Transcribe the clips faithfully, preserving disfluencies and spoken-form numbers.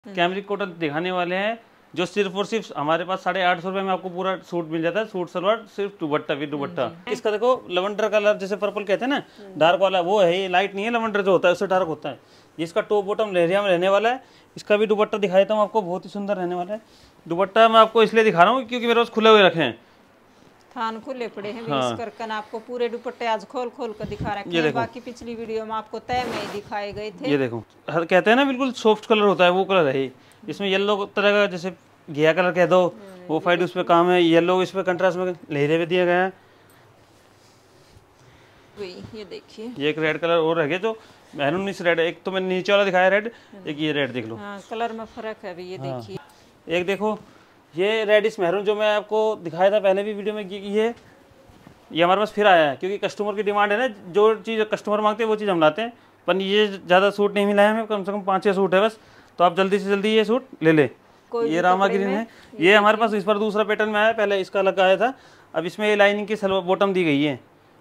Cambric cotton दिखाने वाले हैं जो सिर्फ और सिर्फ हमारे पास साढ़े आठ सौ रुपए में आपको पूरा सूट मिल जाता है। सूट सलवार सिर्फ दुपट्टा विद दुपट्टा। इसका देखो लवेंडर कलर जैसे पर्पल कहते हैं ना, डार्क वाला वो है, ये लाइट नहीं है। लवेंडर जो होता है उससे डार्क होता है। इसका टॉप बॉटम लेहरिया में रहने वाला है। इसका भी दुपट्टा दिखा देता हूँ आपको, बहुत ही सुंदर रहने वाला है। दुपट्टा मैं आपको इसलिए दिखा रहा हूँ क्योंकि मेरे पास खुले हुए रखे हैं, थान खुले पड़े हैं। हाँ। इस करके आपको पूरे दुपट्टे आज खोल खोल कर दिखा रखे हैं। बाकी पिछली वीडियो में आपको तय में ही दिखाए गए थे। ये देखो, कहते हैं ना बिल्कुल सॉफ्ट कलर होता है, वो कलर है। इसमें येलो तरह का जैसे घिया कलर कह दो, वो फाइट उस पे काम है। येलो इस पे कंट्रास्ट में लहरे भी दिया गया है। ये देखिए, ये एक रेड कलर और है जो मैरून इस रेड, एक तो मैंने नीचे वाला दिखाया रेड, एक ये रेड देख लो। हाँ, कलर में फर्क है भी। ये हाँ। देखिए, एक देखो ये रेड इस मैरून जो मैं आपको दिखाया था पहले भी वीडियो में, ये ये हमारे पास फिर आया है क्योंकि कस्टमर की डिमांड है ना। जो चीज़ कस्टमर मांगते हैं वो चीज़ हम लाते हैं। पर ये ज़्यादा सूट नहीं मिला है हमें, कम से कम पाँच छः सूट है बस। तो आप जल्दी से जल्दी ये सूट ले ले। ये रामा ग्रीन है, ये, ये हमारे पास इस पर दूसरा पैटर्न में आया, पहले इसका अलग आया था। अब इसमें ये लाइनिंग की सलवार बॉटम दी गई है।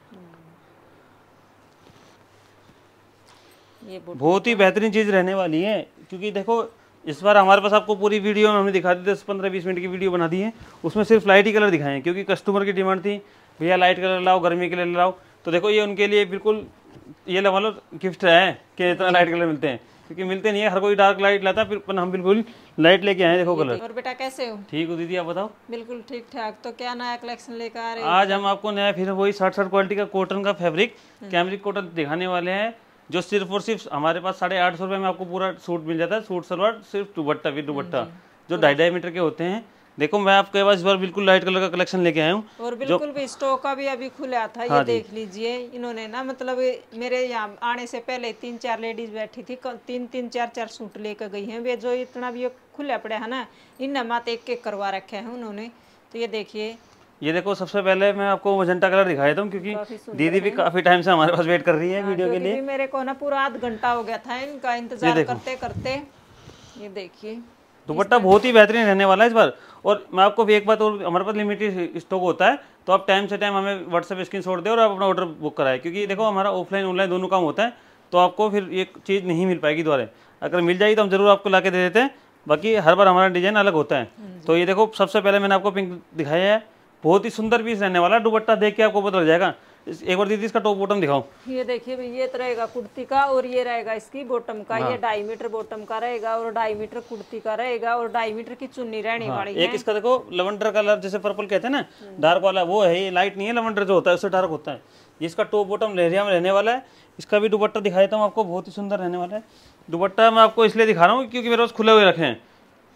ये बहुत ही बेहतरीन चीज़ रहने वाली है क्योंकि देखो इस बार हमारे पास आपको पूरी वीडियो में हमने दिखा दी, दस पंद्रह बीस मिनट की वीडियो बना दी है। उसमें सिर्फ लाइट ही कलर दिखाए हैं क्योंकि कस्टमर की डिमांड थी, भैया लाइट कलर लाओ, गर्मी के लिए लाओ। तो देखो ये उनके लिए बिल्कुल ये लगा लो गिफ्ट है कि इतना लाइट कलर मिलते हैं, क्योंकि मिलते नहीं है। हर कोई डार्क लाइट लाता है, फिर हम बिल्कुल लाइट लेके आए। देखो कलर। और बेटा कैसे हो? ठीक हो दीदी, आप बताओ? बिल्कुल ठीक ठाक। तो क्या नया कलेक्शन लेकर आ रहे हो? आज हम आपको नया फिर वही साठ साठ क्वालिटी का कॉटन का फैब्रिक कैमरिक कॉटन दिखाने वाले हैं जो सिर्फ और सिर्फ हमारे पास साढ़े आठ सौ रुपये में आपको पूरा सूट मिल जाता है। सूट सलवार सिर्फ दुपट्टा विद दुपट्टा, जो ढाई ढाई मीटर के होते हैं। देखो मैं आपके पास इस बार बिल्कुल लाइट कलर का कलेक्शन लेके आया हूँ और बिल्कुल भी स्टॉक का भी अभी खुला था। हाँ, ये देख लीजिए। इन्होंने ना मतलब मेरे यहाँ आने से पहले तीन चार लेडीज बैठी थी, तीन तीन चार चार सूट लेकर गई हैं। वे जो इतना भी खुला पड़ा है ना, इन मात एक एक करवा रखे हैं उन्होंने। तो ये देखिए, ये देखो सबसे पहले मैं आपको मजेंटा कलर दिखाया था क्योंकि दीदी भी काफी टाइम से हमारे पास वेट कर रही है वीडियो के लिए। मेरे को ना पूरा आध घंटा हो गया था इनका इंतजार करते करते। ये देखिए, दुपट्टा बहुत ही बेहतरीन रहने वाला है इस बार। और मैं आपको भी एक बात और, हमारे पास लिमिटेड स्टॉक होता है, तो आप टाइम से टाइम हमें व्हाट्सएप स्क्रीनशॉट दें और आप अपना ऑर्डर बुक कराएं। क्योंकि देखो हमारा ऑफलाइन ऑनलाइन दोनों काम होता है, तो आपको फिर ये चीज़ नहीं मिल पाएगी दोबारा। अगर मिल जाएगी तो हम जरूर आपको ला के दे देते हैं। बाकी हर बार हमारा डिजाइन अलग होता है। तो ये देखो सबसे पहले मैंने आपको पिंक दिखाया है, बहुत ही सुंदर पीस रहने वाला। दुपट्टा देख के आपको पता लग जाएगा। एक बार दीदी इसका टॉप बॉटम दिखाओ। ये देखिए भाई, ये तो रहेगा कुर्ती का और ये रहेगा इसकी बॉटम का। हाँ। ये ढाई मीटर बॉटम का रहेगा और ढाई मीटर कुर्ती का रहेगा और ढाई मीटर की चुन्नी रहने हाँ। वाली है। एक इसका देखो लवेंडर कलर जैसे पर्पल कहते हैं ना, डार्क वाला वो है, ये लाइट नहीं है। लवेंडर जो होता है उससे डार्क होता है। इसका टॉप बॉटम लेहरिया में रहने वाला है। इसका भी दुपट्टा दिखा देता हूँ आपको, बहुत ही सुंदर रहने वाला है। दुपट्टा मैं आपको इसलिए दिखा रहा हूँ क्योंकि मेरे पास खुले हुए रखे हैं,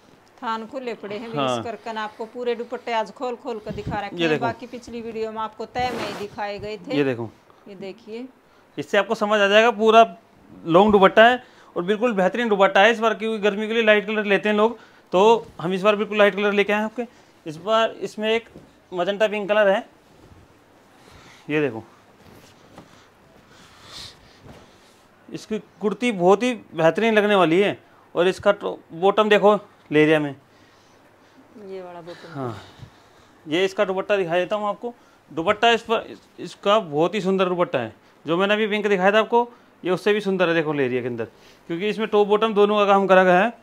थान खुले पड़े हैं। हाँ। इस करके आपको पूरे दुपट्टे आज खोल खोल कर दिखा रखे हैं। बाकी पिछली वीडियो में आपको तय में ही दिखाए गए थे। ये देखो, ये देखिए, इससे आपको समझ आ जाएगा। पूरा लॉन्ग दुपट्टा है और बिल्कुल बेहतरीन दुपट्टा है इस बार, क्योंकि गर्मी के लिए लाइट कलर लेते हैं लोग, तो हम इस बार बिल्कुल लाइट कलर लेके आए हैं आपके। इस बार इसमें एक मजेंटा पिंक कलर है। ये देखो, इसकी कुर्ती बहुत ही बेहतरीन लगने वाली है। और इसका बॉटम देखो लेरिया में, ये वाला बॉटम। हाँ, ये इसका दुपट्टा दिखा देता हूँ आपको। दुपट्टा इस पर इसका बहुत ही सुंदर दुपट्टा है। जो मैंने अभी पिंक दिखाया था आपको, ये उससे भी सुंदर है। देखो लेरिया के अंदर, क्योंकि इसमें टॉप बॉटम दोनों का काम करा गया है।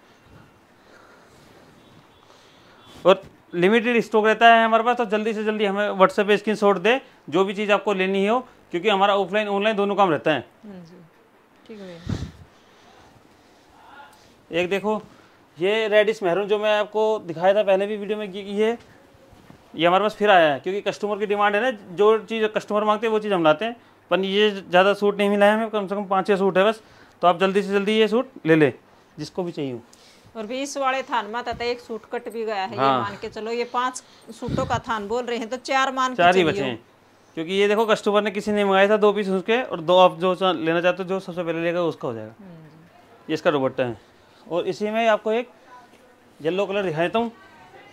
और लिमिटेड स्टॉक रहता है हमारे पास, तो जल्दी से जल्दी हमें व्हाट्सएप पे स्क्रीनशॉट दे जो भी चीज़ आपको लेनी हो, क्योंकि हमारा ऑफलाइन ऑनलाइन दोनों काम रहता है। ठीक है। एक देखो ये रेडिश मैरून जो मैं आपको दिखाया था पहले भी वीडियो में, ये ये हमारे पास फिर आया है क्योंकि कस्टमर की डिमांड है ना। जो चीज़ कस्टमर मांगते हैं वो चीज़ हम लाते हैं। पर ये ज़्यादा सूट नहीं मिला है हमें, कम से कम पाँच छः सूट है बस। तो आप जल्दी से जल्दी ये सूट ले ले जिसको भी चाहिए। और भी इस वाले थान में था एक सूट कट भी गया है। हाँ। ये मान के चलो, ये पांच सूटों का थान बोल रहे हैं तो चार मान चार ही बचे हैं। क्योंकि ये देखो कस्टमर ने किसी ने मंगाया था दो पीस उसके, और दो आप जो लेना चाहते हो जो सबसे पहले लेगा उसका हो जाएगा। ये इसका दुपट्टा है। और इसी में आपको एक येलो कलर दिखा देता हूँ।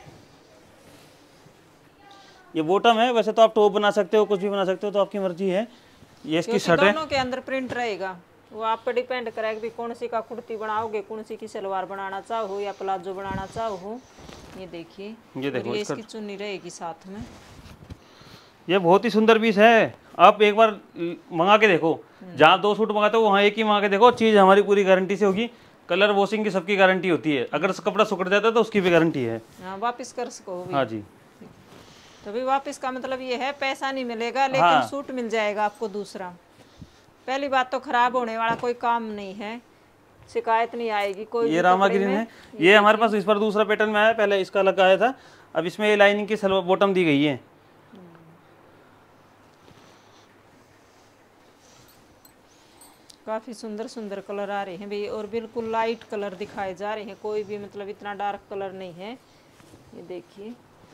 ये बॉटम है, वैसे तो आप टॉप बना सकते हो, कुछ भी बना सकते हो, तो आपकी मर्जी है। ये इसकी शर्ट है, दोनों के अंदर प्रिंट रहेगा। वो आप पे डिपेंड करेगा कि कौन सी का कुर्ती बनाओगे, कौन सी की सलवार बनाना चाहो या प्लाजो बनाना चाहो। ये देखिए, ये देखो, ये इसकी चुन्नी रहेगी साथ में। ये बहुत ही सुंदर पीस है। आप एक बार मंगा के देखो, जहाँ दो सूट मंगाते हो वहाँ एक ही मंगा के देखो, चीज़ हमारी पूरी गारंटी से होगी। कलर वॉशिंग की सबकी गारंटी होती है, अगर कपड़ा सुखड़ जाता है तो उसकी भी गारंटी है। हाँ, वापस कर सको भी। हाँ जी। तो भी वापस का मतलब ये है पैसा नहीं मिलेगा लेकिन हाँ। सूट मिल जाएगा आपको दूसरा। पहली बात तो खराब होने वाला कोई काम नहीं है, शिकायत नहीं आएगी कोई। ये रामा ग्रीन है, ये हमारे पास इस पर दूसरा पैटर्न में आया, पहले इसका अलग आया था, अब इसमें लाइनिंग की सलवार बॉटम दी गई है। काफी सुंदर सुंदर कलर आ रहे हैं भाई, और बिल्कुल लाइट कलर दिखाए जा रहे हैं, कोई भी मतलब इतना डार्क कलर नहीं है। ये देखिए,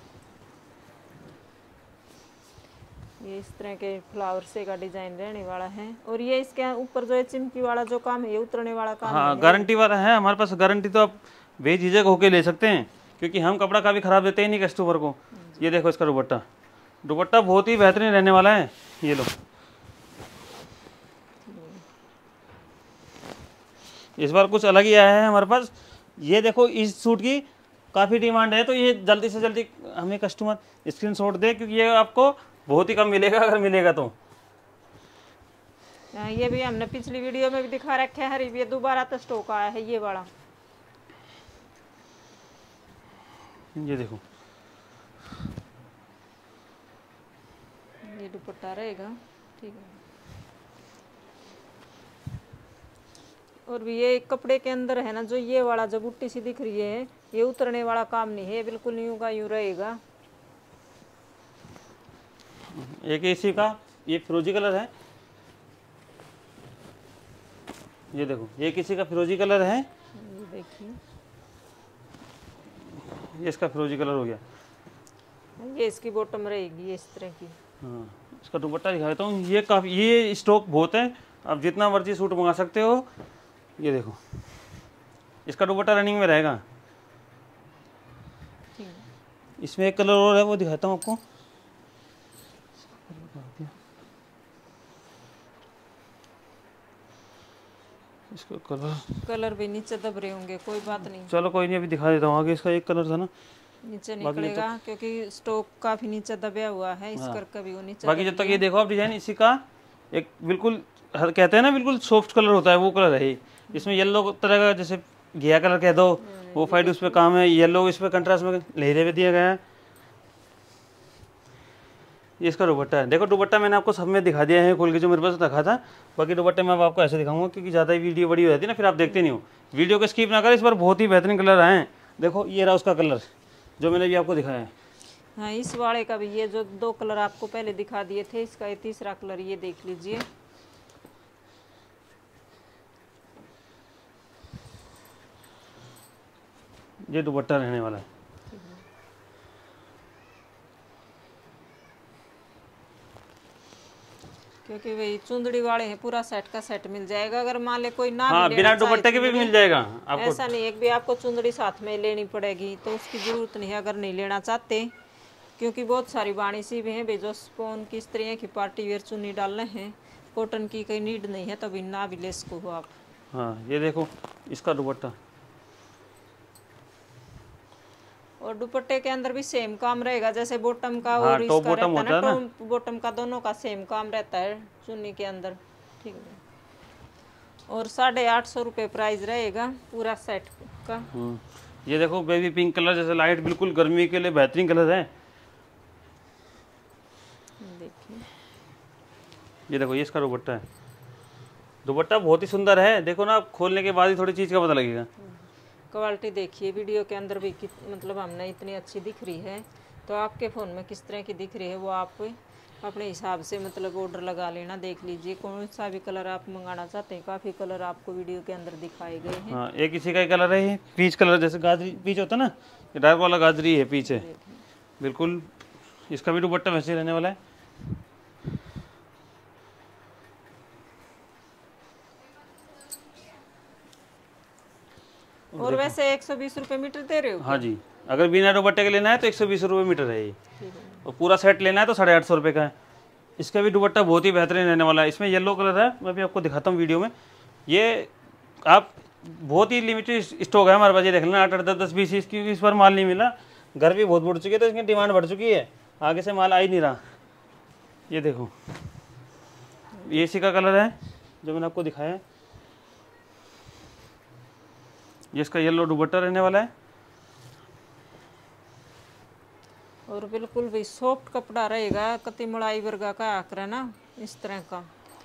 ये इस तरह के फ्लावर से का डिजाइन रहने वाला है, और ये इसके ऊपर जो है चिमकी वाला जो काम है, ये उतरने वाला काम हाँ, है। गारंटी वाला है हमारे पास, गारंटी तो आप बेझिझक होके ले सकते हैं, क्योंकि हम कपड़ा कभी खराब देते ही नहीं कस्टमर को। ये देखो इसका दुपट्टा, दुपट्टा बहुत ही बेहतरीन रहने वाला है। ये लो, इस बार कुछ अलग ही आया है हमारे पास। ये देखो, इस सूट की काफ़ी डिमांड है, तो ये जल्दी से जल्दी हमें कस्टमर स्क्रीनशॉट दे, क्योंकि ये आपको बहुत ही कम मिलेगा अगर मिलेगा तो। हाँ, ये भी हमने पिछली वीडियो में भी दिखा रखा है, ये दोबारा तो स्टॉक आया है ये वाला। ये देखो, ये दुपट्टा रहेगा, ठीक है। और भी ये कपड़े के अंदर है ना, जो ये वाला जो बुट्टी सी दिख रही है, ये उतरने वाला काम नहीं है, बिल्कुल यूं का यूं रहेगा। एक इसी का ये फिरोजी कलर है, ये देखो, ये किसी का फिरोजी कलर है, ये देखिए, ये इसका फिरोजी कलर हो गया। ये इसकी बॉटम रहेगी ये इस तरह की। हाँ, इसका दुपट्टा दिखा देता हूँ। ये काफ़ी, ये स्टॉक बहुत है, आप जितना मर्जी सूट मंगा सकते हो। ये देखो, इसका दुपट्टा रनिंग में रहेगा। इसमें एक कलर और है, वो दिखाता हूँ आपको। इसका कलर कलर भी नीचे दब रहे होंगे, कोई बात नहीं, चलो कोई नहीं, अभी दिखा देता हूँ। आगे इसका एक कलर था ना, नीचे निकलेगा क्योंकि स्टॉक काफी नीचे दबा हुआ है, इस कर कभी वो नीचे। बाकी जब तक ये देखो आप डिजाइन, इसी का एक बिल्कुल हर कहते हैं ना बिल्कुल सॉफ्ट कलर होता है, वो कलर है। इसमें येलो तरह का, जैसे घिया कलर कह दो, वो फाइट उस पर काम है। येलो इस पर कंट्रास्ट में लहरे भी दिया गया है। ये इसका दुपट्टा है, देखो दुपट्टा मैंने आपको सब में दिखा दिया है खोल के, जो मेरे पास रखा था। बाकी दुपट्टे में अब आपको ऐसे दिखाऊंगा, क्योंकि ज़्यादा ही वीडियो बड़ी हो जाती है ना, फिर आप देखते नहीं हो। वीडियो को स्किप ना करें, इस बार बहुत ही बेहतरीन कलर आए हैं। देखो ये रहा उसका कलर जो मैंने भी आपको दिखाया है। हाँ, इस वाले का भी ये जो दो कलर आपको पहले दिखा दिए थे, इसका ये तीसरा कलर, ये देख लीजिए। ये दुपट्टा रहने वाला है। क्योंकि वही चुंदड़ी वाले हैं, पूरा सेट का सेट मिल जाएगा। अगर मान ले कोई ना हाँ, भी बिना लेना चाहे दुपट्टे के भी मिल जाएगा आपको। ऐसा नहीं है कि भी आपको चुंदड़ी साथ में लेनी पड़ेगी, तो उसकी जरूरत नहीं है अगर नहीं लेना चाहते। क्योंकि बहुत सारी बाणी सी भी हैं भाई, जो स्पोन की स्त्रियाँ की पार्टी वेयर चुन्नी डालने हैं, कॉटन की कोई नीड नहीं है, तभी ना भी ले सको हो आप। हाँ, ये देखो इसका दुपट्टा, और दुपट्टे के अंदर भी सेम काम रहेगा, जैसे बॉटम का और हाँ, इसका टॉप बॉटम रहता है होता ना, है ना। टॉप बॉटम का दोनों का सेम काम रहता है चुन्नी के अंदर, ठीक है। और साढ़े आठ सौ रुपये प्राइस रहेगा पूरा सेट का। हम्म, ये देखो बेबी पिंक कलर, जैसे लाइट, बिल्कुल गर्मी के लिए बेहतरीन कलर है। देखिए, ये देखो, ये इसका दुपट्टा है। दुपट्टा बहुत ही सुंदर है, देखो ना, आप खोलने के बाद ही थोड़ी चीज़ का पता लगेगा। क्वालिटी देखिए, वीडियो के अंदर भी कित मतलब हमने इतनी अच्छी दिख रही है, तो आपके फ़ोन में किस तरह की दिख रही है वो आप अपने हिसाब से मतलब ऑर्डर लगा लेना। देख लीजिए कौन सा भी कलर आप मंगाना चाहते हैं, काफ़ी कलर आपको वीडियो के अंदर दिखाए गए हैं। हाँ, एक इसी का ही कलर है, ये पीच कलर, जैसे गाजरी पीच होता है ना, ये डार्क वाला गाजरी है, पीच है बिल्कुल। इसका भी दुपट्टा वैसे ही रहने वाला है। और वैसे एक सौ बीस रुपये मीटर दे रहे हो? हाँ जी, अगर बिना दुपट्टे के लेना है तो एक सौ बीस रुपये मीटर है ये, और पूरा सेट लेना है तो साढ़े आठ सौ रुपये का है। इसका भी दुपट्टा बहुत ही बेहतरीन रहने वाला है। इसमें येलो कलर है, मैं भी आपको दिखाता हूँ वीडियो में। ये आप बहुत ही लिमिटेड स्टॉक है हमारे पास, ये देख लेना, आठ आठ दस दस बीस, क्योंकि इस पर माल नहीं मिला, घर भी बहुत बढ़ चुकी है, तो इसकी डिमांड बढ़ चुकी है, आगे से माल आ ही नहीं रहा। ये देखो, ये इसी का कलर है जो मैंने आपको दिखाया है। ये इसका येलो दुपट्टा रहने वाला है और बिल्कुल भी सॉफ्ट कपड़ा रहेगा, कति मुड़ाई वर्गा का आकर ना इस तरह का।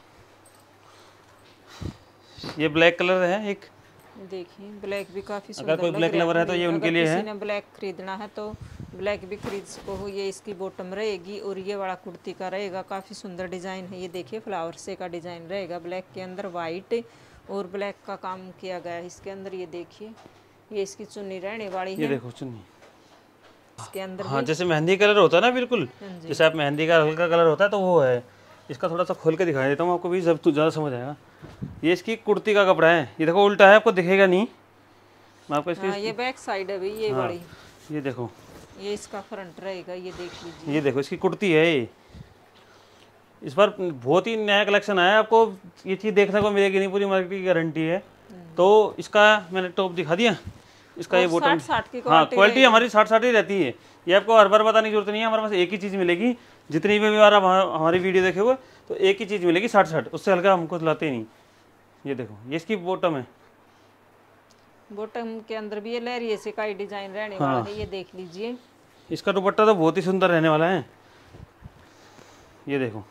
ये ब्लैक कलर है एक, देखिए ब्लैक भी काफी सुंदर अगर कोई ब्लैक लवर है तो ये उनके लिए है। किसी ने ब्लैक खरीदना है तो ब्लैक भी खरीद सको। ये इसकी बॉटम रहेगी और ये वाला कुर्ती का रहेगा, काफी सुंदर डिजाइन है। ये देखिए फ्लावर से का डिजाइन रहेगा, ब्लैक के अंदर वाइट और ब्लैक का काम किया गया है इसके अंदर। ये देखिए ये इसकी चुन्नी रहने वाली है। ये देखो चुन्नी इसके अंदर हाँ जैसे मेहंदी कलर होता है ना, बिल्कुल जैसे आप मेहंदी का हल्का कलर होता है तो वो है। इसका थोड़ा सा खोल के दिखा देता हूँ आपको भी, जब तो ज़्यादा समझ आएगा। ये इसकी कुर्ती का कपड़ा है, ये देखो उल्टा है, आपको दिखेगा नहीं। मैं आपको इसकी हाँ, ये बैक साइड है भाई ये हाँ, वाली। ये देखो ये इसका फ्रंट रहेगा, ये देख लीजिए। ये देखो इसकी कुर्ती है ये। इस बार बहुत ही नया कलेक्शन आया है, आपको ये चीज़ देखने को मिलेगी नहीं, पूरी मार्केट की गारंटी है। तो इसका मैंने टॉप दिखा दिया, इसका ये बॉटम। हाँ क्वालिटी हमारी साठ साठ ही रहती है, ये आपको हर बार बताने की जरूरत नहीं है। हमारे पास एक ही चीज़ मिलेगी, जितनी भी बार आप हमारी वीडियो देखे हुए तो एक ही चीज़ मिलेगी साठ साठ, उससे हल्का हमको लाते ही नहीं। ये देखो ये इसकी बॉटम है, बॉटम के अंदर भी ये लहरिए से का डिजाइन रहने वाला है, ये देख लीजिए। इसका दुपट्टा तो बहुत ही सुंदर रहने वाला है, ये देखो।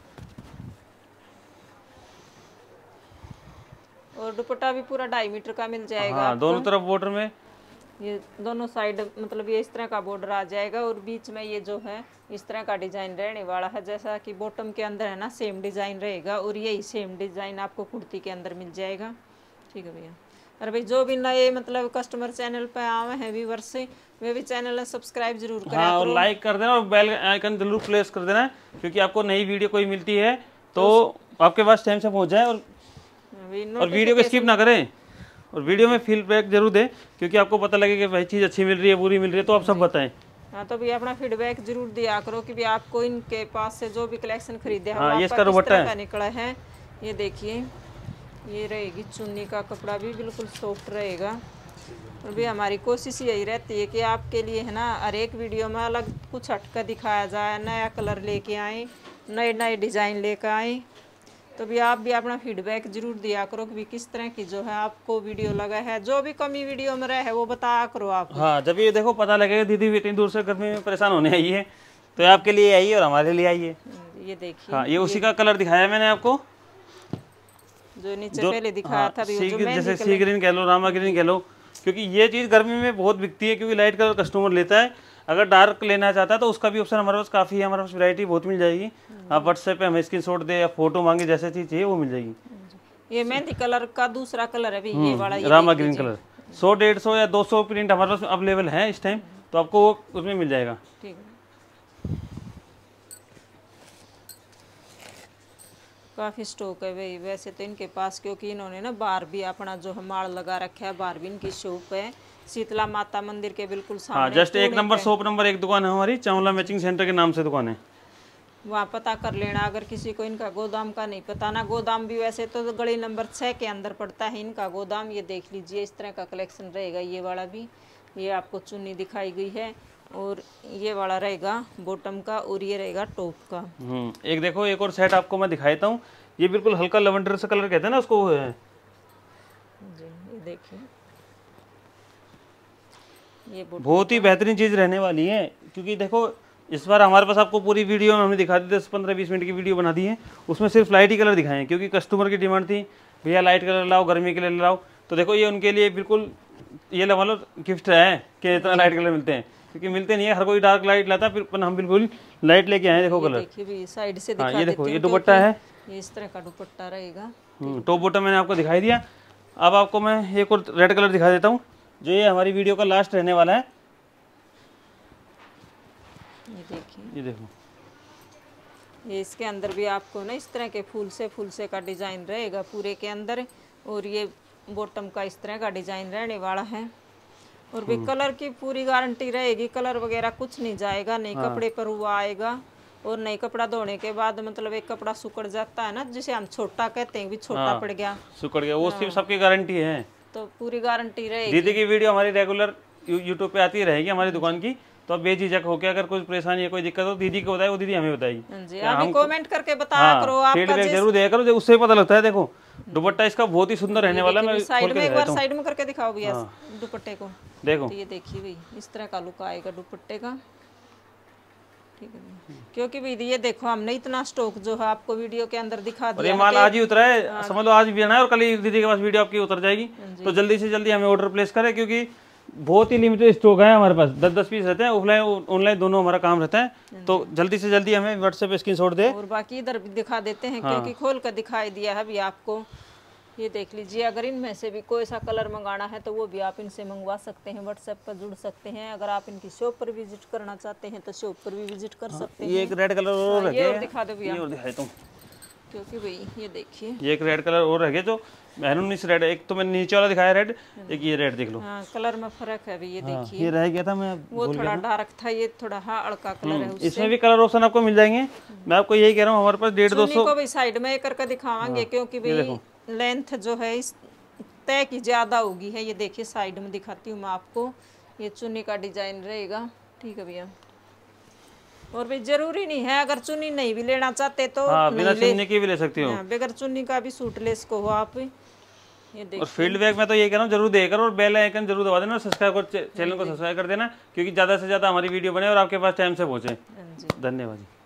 और दुपट्टा भी पूरा ढाई मीटर का मिल जाएगा। हाँ, दोनों तरफ बॉर्डर में, ये दोनों साइड मतलब ये इस तरह का बॉर्डर आ जाएगा और बीच में ये जो है इस तरह का डिजाइन रहने वाला है। जैसा कि बॉटम के अंदर है ना सेम डिजाइन रहेगा और यही सेम डिजाइन आपको कुर्ती के अंदर मिल जाएगा। ठीक है भैया। अरे भाई जो भी नए मतलब कस्टमर चैनल पे आए हैं व्यूअर्स से, वे भी चैनल सब्सक्राइब जरूर करें। हाँ, और लाइक कर देना और बेल आइकन जरूर प्रेस कर देना, क्योंकि आपको नई वीडियो कोई मिलती है तो आपके पास टाइम से पहुंच जाए। और और वीडियो को स्किप ना करें और वीडियो में फीडबैक जरूर दें, क्योंकि आपको पता लगे कि भाई चीज़ अच्छी मिल रही है बुरी मिल रही है तो आप सब बताएं। हाँ, तो भी अपना फीडबैक जरूर दिया करो कि भी आपको इनके पास से जो भी कलेक्शन खरीदे हैं हाँ, ये इसका दुपट्टा है, निकला है। ये देखिए ये रहेगी चुन्नी का कपड़ा भी बिल्कुल सॉफ्ट रहेगा। और भी हमारी कोशिश यही रहती है कि आपके लिए है ना हर एक वीडियो में अलग कुछ हटकर दिखाया जाए, नया कलर लेके आए, नए नए डिज़ाइन लेकर आए। तो भी आप भी अपना फीडबैक जरूर दिया करो कि भी किस तरह की जो है आपको वीडियो लगा है, जो भी कमी वीडियो में रहे है वो बताया करो आप। हाँ, जब ये देखो पता लगेगा दीदी इतनी दूर से गर्मी में परेशान होने आई है तो आपके लिए आई है और हमारे लिए आई है। ये देखिए हाँ, ये उसी का कलर दिखाया मैंने आपको, जो नीचे पहले दिखाया हाँ, था भी सी, जो जैसे सी ग्रीन कह लो, रामा ग्रीन कह लो, क्योंकि ये चीज़ गर्मी में बहुत बिकती है, क्योंकि लाइट कलर कस्टमर लेता है। अगर डार्क लेना चाहता है तो उसका भी ऑप्शन हमारे पास काफ़ी है, हमारे पास वैरायटी बहुत मिल जाएगी। आप व्हाट्सएप पे हमें स्क्रीनशॉट दे या फोटो मांगे, जैसे चीज़ चाहिए वो मिल जाएगी। ये मेहंदी कलर का दूसरा कलर है भी ये वाला, ये रामा ग्रीन कलर। सौ डेढ़ सौ या दो सौ प्रिंट हमारे पास अवेलेबल है इस टाइम, तो आपको वो उसमें मिल जाएगा। ठीक है, काफ़ी स्टॉक है भाई वैसे तो इनके पास, क्योंकि इन्होंने ना बाहर भी अपना जो है माल लगा रखा है। बाहर भी इनकी शॉप है शीतला माता मंदिर के बिल्कुल सामने। हाँ, जस्ट एक नंबर शॉप नंबर एक दुकान है हमारी, चावला मैचिंग सेंटर के नाम से दुकान है, वहाँ पता कर लेना। अगर किसी को इनका गोदाम का नहीं पता ना, गोदाम भी वैसे तो गली नंबर छः के अंदर पड़ता है इनका गोदाम। ये देख लीजिए इस तरह का कलेक्शन रहेगा। ये वाला भी, ये आपको चुन्नी दिखाई गई है और ये वाला रहेगा बॉटम का और ये रहेगा टॉप का। हम्म एक देखो एक और सेट आपको मैं दिखाता हूँ, ये बिल्कुल हल्का लेवेंडर से कलर कहते हैं ना उसको, वो है जी। ये देखिए ये बहुत ही बेहतरीन चीज़ रहने वाली है, क्योंकि देखो इस बार हमारे पास आपको पूरी वीडियो में हमने दिखा दी, दस पंद्रह बीस मिनट की वीडियो बना दी है, उसमें सिर्फ लाइट ही कलर दिखाए हैं, क्योंकि कस्टमर की डिमांड थी भैया लाइट कलर लाओ, गर्मी के लिए लाओ। तो देखो ये उनके लिए बिल्कुल ये लगा लो गिफ्ट है कि इतना लाइट कलर मिलते हैं, क्योंकि मिलते नहीं है, हर कोई डार्क लाइट लाता है, फिर हम बिल्कुल लाइट लेके आए। देखो कलर देखिए भी साइड से हाँ, दिखा ये देखो देती ये हूँ, दुपट्टा है, ये इस तरह का दुपट्टा रहेगा। टॉप बॉटम मैंने आपको दिखाई दिया। अब आपको मैं एक और रेड कलर दिखा देता हूँ, जो ये हमारी वीडियो का लास्ट रहने वाला है। ये देखिए ये देखो ये इसके अंदर भी आपको ना इस तरह के फूल से फूल से का डिजाइन रहेगा पूरे के अंदर, और ये बॉटम का इस तरह का डिजाइन रहने वाला है। और भी कलर की पूरी गारंटी रहेगी, कलर वगैरह कुछ नहीं जाएगा, नहीं कपड़े पर हुआ आएगा। और नई कपड़ा धोने के बाद मतलब एक कपड़ा सुकड़ जाता है ना, जिसे हम छोटा कहते हैं, भी छोटा पड़ गया सुकड़ गया, वो सिर्फ सबकी गारंटी है, तो पूरी गारंटी रहेगी। दीदी की वीडियो हमारी रेगुलर यूट्यूब पे आती रहेगी हमारी दुकान की, तो आप बेझिझक होकर अगर कोई परेशानी है कोई दिक्कत हो दीदी को बताए, वो दीदी हमें बताएगी। जी, आप कमेंट करके बताया करो, आपका फीडबैक जरूर दिया करो, उससे पता लगता है। देखो दुपट्टा इसका बहुत ही सुंदर रहने वाला है। मैं साइड में एक बार साइड में करके दिखाओ भैया दुपट्टे को। देखो तो ये देखिए भाई इस तरह का लुक आएगा दुपट्टे का, ठीक है। क्योंकि भाई ये देखो हमने इतना स्टॉक जो है आपको वीडियो के अंदर दिखा दिया। और ये माल आज ही उतरा है, समझ लो आज भी आना है और कल ही दीदी के पास वीडियो आपकी उतर जाएगी। तो जल्दी से जल्दी हमें ऑर्डर प्लेस करें, क्योंकि बहुत ही लिमिटेड स्टॉक है हमारे पास। दस दस पीस रहते हैं, ऑफलाइन ऑनलाइन दोनों हमारा काम रहता है। तो जल्दी से जल्दी हमें व्हाट्सएप पे स्क्रीनशॉट दे। और बाकी इधर भी दिखा देते हैं, क्योंकि खोल कर दिखाई दिया है अभी आपको। ये देख लीजिए, अगर इनमें से भी कोई सा कलर मंगाना है तो वो भी आप इनसे मंगवा सकते हैं, व्हाट्सएप पर जुड़ सकते हैं। अगर आप इनकी शॉप पर विजिट करना चाहते हैं तो शॉप पर भी विजिट कर सकते हैं। ये एक रेड कलर और रह ये गया, और दिखा दो भैया, ये और दिखाए तुम, क्योंकि भाई ये देखिए ये एक रेड कलर और रह गया जो मैरून इस रेड, एक तो मैंने नीचे वाला दिखाया रेड, एक ये रेड देख लो। हाँ, कलर में फर्क है भाई, ये देखिए। ये रह गया था, मैं वो थोड़ा डार्क था, ये थोड़ा हाँ अड़का कलर है। इसमें भी कलर ऑप्शन आपको मिल जाएंगे। मैं आपको यही कह रहा हूँ, हमारे पास डेढ़ दो सौ को भी साइड में करके दिखावांगे, क्योंकि भाई लेंथ जो है इस तय की ज्यादा होगी है। ये देखिए साइड में दिखाती हूँ मैं आपको, ये चुन्नी का डिजाइन रहेगा, ठीक है भैया। और भी जरूरी नहीं है, अगर चुन्नी नहीं भी लेना चाहते तो हाँ, बिना चुन्नी की भी ले सकती हो, बगैर चुन्नी का भी सूट ले सको हो आप। ये देखिए, और फील्ड बैग में तो ये कह रहा हूँ जरूर देकर और बेल आइकन जरूर दबा देना और सब्सक्राइब कर चैनल को सब्सक्राइब कर देना, क्योंकि ज्यादा से ज्यादा हमारी वीडियो बने और आपके पास टाइम से पहुंचे। धन्यवाद।